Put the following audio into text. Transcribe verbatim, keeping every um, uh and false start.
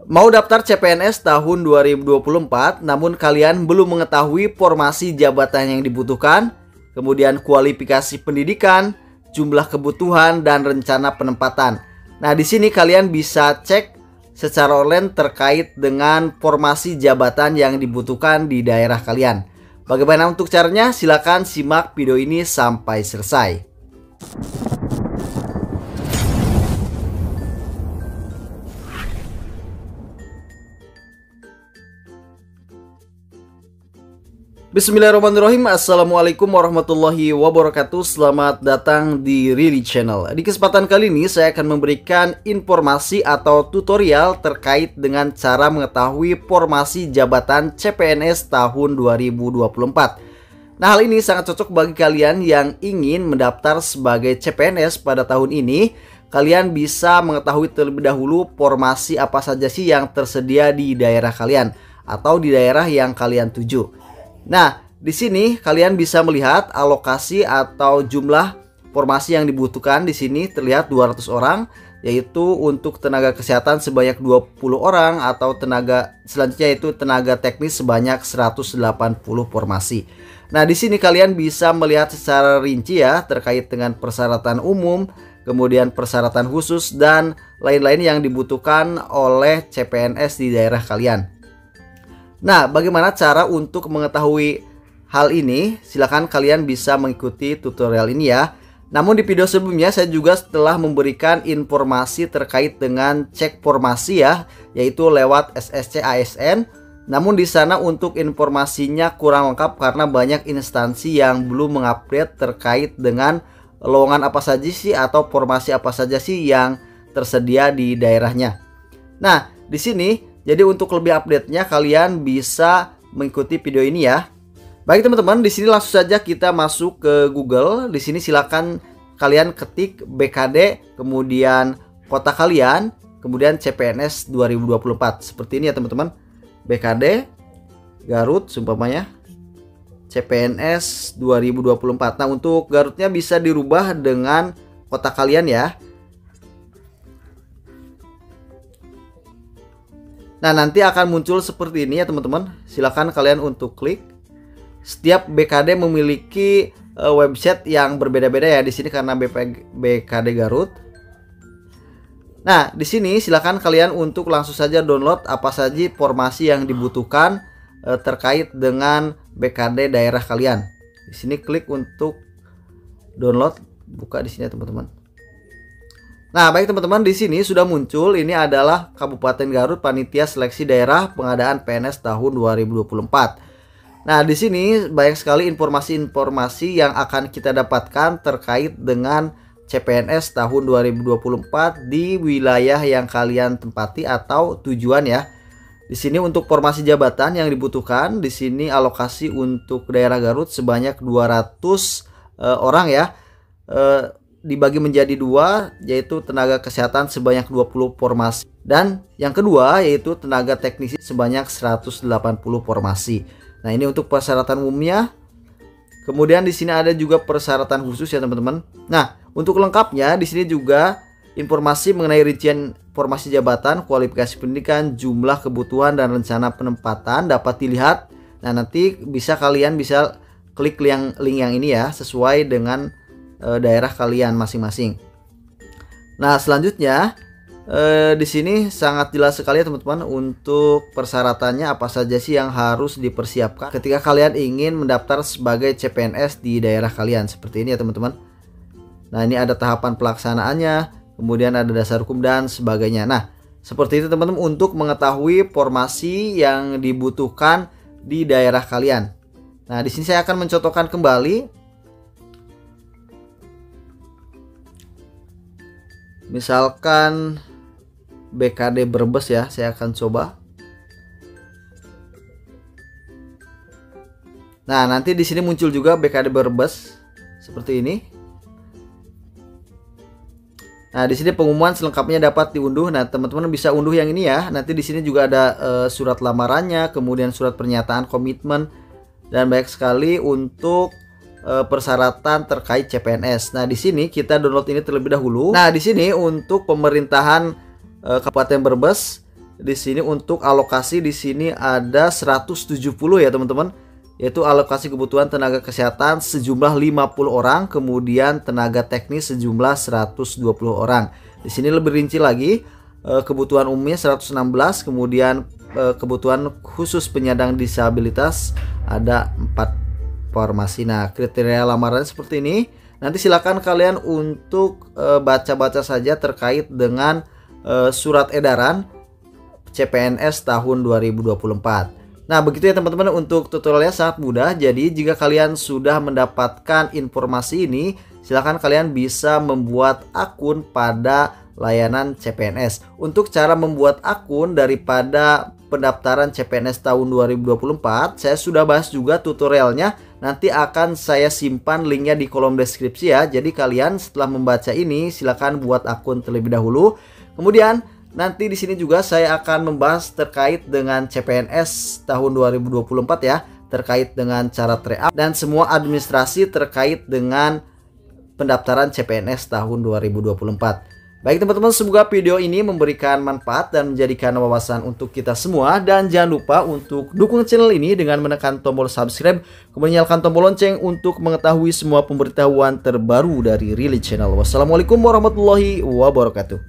Mau daftar C P N S tahun dua ribu dua puluh empat, namun kalian belum mengetahui formasi jabatan yang dibutuhkan, kemudian kualifikasi pendidikan, jumlah kebutuhan, dan rencana penempatan. Nah, di sini kalian bisa cek secara online terkait dengan formasi jabatan yang dibutuhkan di daerah kalian. Bagaimana untuk caranya? Silakan simak video ini sampai selesai. Bismillahirrahmanirrahim. Assalamualaikum warahmatullahi wabarakatuh. Selamat datang di Rili Channel. Di kesempatan kali ini saya akan memberikan informasi atau tutorial terkait dengan cara mengetahui formasi jabatan C P N S tahun dua ribu dua puluh empat. Nah, hal ini sangat cocok bagi kalian yang ingin mendaftar sebagai C P N S pada tahun ini. Kalian bisa mengetahui terlebih dahulu formasi apa saja sih yang tersedia di daerah kalian atau di daerah yang kalian tuju. Nah, di sini kalian bisa melihat alokasi atau jumlah formasi yang dibutuhkan. Di sini terlihat dua ratus orang, yaitu untuk tenaga kesehatan sebanyak dua puluh orang, atau tenaga selanjutnya yaitu tenaga teknis sebanyak seratus delapan puluh formasi. Nah, di sini kalian bisa melihat secara rinci ya terkait dengan persyaratan umum, kemudian persyaratan khusus dan lain-lain yang dibutuhkan oleh C P N S di daerah kalian. Nah, bagaimana cara untuk mengetahui hal ini? Silahkan kalian bisa mengikuti tutorial ini ya. Namun di video sebelumnya saya juga telah memberikan informasi terkait dengan cek formasi ya, yaitu lewat S S C A S N. Namun di sana untuk informasinya kurang lengkap karena banyak instansi yang belum mengupdate terkait dengan lowongan apa saja sih atau formasi apa saja sih yang tersedia di daerahnya. Nah, di sini jadi untuk lebih update-nya kalian bisa mengikuti video ini ya. Baik teman-teman, di sini langsung saja kita masuk ke Google. Di sini silakan kalian ketik B K D, kemudian kota kalian, kemudian C P N S dua ribu dua puluh empat. Seperti ini ya teman-teman. B K D Garut seumpamanya C P N S dua ribu dua puluh empat. Nah, untuk Garutnya bisa dirubah dengan kota kalian ya. Nah, nanti akan muncul seperti ini ya teman-teman. Silakan kalian untuk klik. Setiap B K D memiliki uh, website yang berbeda-beda ya di sini karena B K D Garut. Nah, di sini silakan kalian untuk langsung saja download apa saja formasi yang dibutuhkan uh, terkait dengan B K D daerah kalian. Di sini klik untuk download, buka di sini ya teman-teman. Nah, baik teman-teman, di sini sudah muncul. Ini adalah Kabupaten Garut Panitia Seleksi Daerah Pengadaan P N S tahun dua ribu dua puluh empat. Nah, di sini banyak sekali informasi-informasi yang akan kita dapatkan terkait dengan C P N S tahun dua ribu dua puluh empat di wilayah yang kalian tempati atau tujuan ya. Di sini untuk formasi jabatan yang dibutuhkan, di sini alokasi untuk daerah Garut sebanyak dua ratus uh, orang ya. Uh, dibagi menjadi dua, yaitu tenaga kesehatan sebanyak dua puluh formasi dan yang kedua yaitu tenaga teknisi sebanyak seratus delapan puluh formasi. Nah, ini untuk persyaratan umumnya. Kemudian di sini ada juga persyaratan khusus ya teman-teman. Nah, untuk lengkapnya di sini juga informasi mengenai rincian formasi jabatan, kualifikasi pendidikan, jumlah kebutuhan dan rencana penempatan dapat dilihat. Nah, nanti bisa kalian bisa klik link link yang ini ya sesuai dengan daerah kalian masing-masing. Nah, selanjutnya eh, di sini sangat jelas sekali ya teman-teman untuk persyaratannya apa saja sih yang harus dipersiapkan ketika kalian ingin mendaftar sebagai C P N S di daerah kalian. Seperti ini ya teman-teman. Nah, ini ada tahapan pelaksanaannya, kemudian ada dasar hukum dan sebagainya. Nah, seperti itu teman-teman untuk mengetahui formasi yang dibutuhkan di daerah kalian. Nah, di sini saya akan mencontohkan kembali. Misalkan B K D Brebes ya, saya akan coba. Nah, nanti di sini muncul juga B K D Brebes seperti ini. Nah, di sini pengumuman selengkapnya dapat diunduh. Nah, teman-teman bisa unduh yang ini ya. Nanti di sini juga ada uh, surat lamarannya, kemudian surat pernyataan komitmen dan banyak sekali untuk persyaratan terkait C P N S. Nah, di sini kita download ini terlebih dahulu. Nah, di sini untuk pemerintahan e, Kabupaten Brebes di sini untuk alokasi di sini ada seratus tujuh puluh ya teman-teman, yaitu alokasi kebutuhan tenaga kesehatan sejumlah lima puluh orang, kemudian tenaga teknis sejumlah seratus dua puluh orang. Di sini lebih rinci lagi, kebutuhan umumnya seratus enam belas, kemudian kebutuhan khusus penyandang disabilitas ada empat formasi. Nah, kriteria lamaran seperti ini. Nanti silakan kalian untuk baca-baca saja terkait dengan surat edaran C P N S tahun dua ribu dua puluh empat. Nah, begitu ya teman-teman, untuk tutorialnya sangat mudah. Jadi jika kalian sudah mendapatkan informasi ini, silakan kalian bisa membuat akun pada layanan C P N S. Untuk cara membuat akun daripada pendaftaran C P N S tahun dua ribu dua puluh empat, saya sudah bahas juga tutorialnya. Nanti akan saya simpan linknya di kolom deskripsi ya. Jadi kalian setelah membaca ini silakan buat akun terlebih dahulu. Kemudian nanti di sini juga saya akan membahas terkait dengan C P N S tahun dua ribu dua puluh empat ya, terkait dengan cara tryout dan semua administrasi terkait dengan pendaftaran C P N S tahun dua ribu dua puluh empat. Baik teman-teman, semoga video ini memberikan manfaat dan menjadikan wawasan untuk kita semua. Dan jangan lupa untuk dukung channel ini dengan menekan tombol subscribe, kemudian nyalakan tombol lonceng untuk mengetahui semua pemberitahuan terbaru dari Really Channel. Wassalamualaikum warahmatullahi wabarakatuh.